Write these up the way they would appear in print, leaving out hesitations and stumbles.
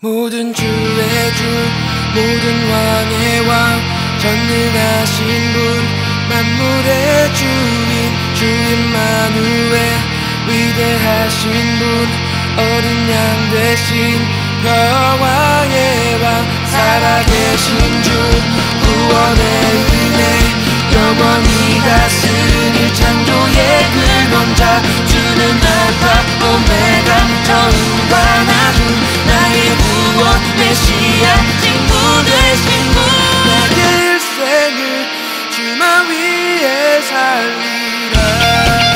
모든 주의 주, 모든 왕의 왕, 전능하신 분, 만물의 주인, 주 임마누엘, 위대하신 분, 어린 양 대신 여호와의 왕, 살아계신 주, 구원의 은혜, 영원히 다스릴 창조의 근원자, 주는 알파 오메가, 처음과 나중, 나의 구원 메시아, 친구 되신 분. 나의 일생을 주만 위해 살리라.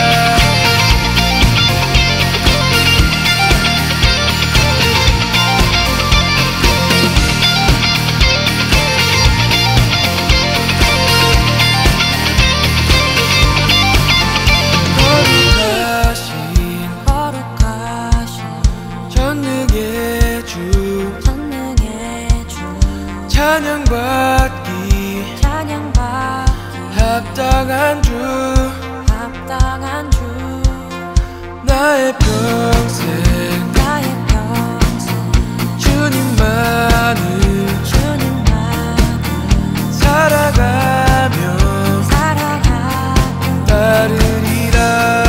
찬양받기 합당한 주 나의 평생 주님만을 살아가며 따르리라.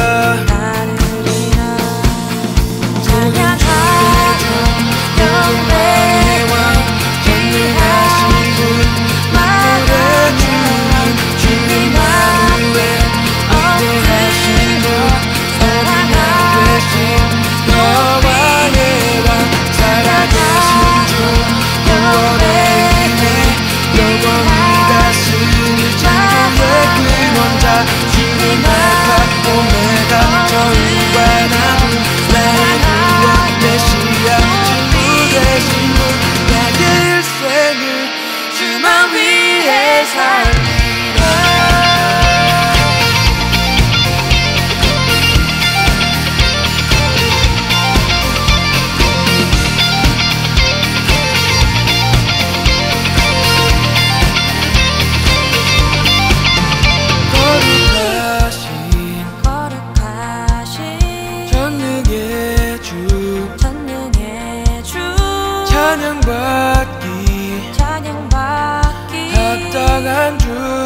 찬양받기 합당한 주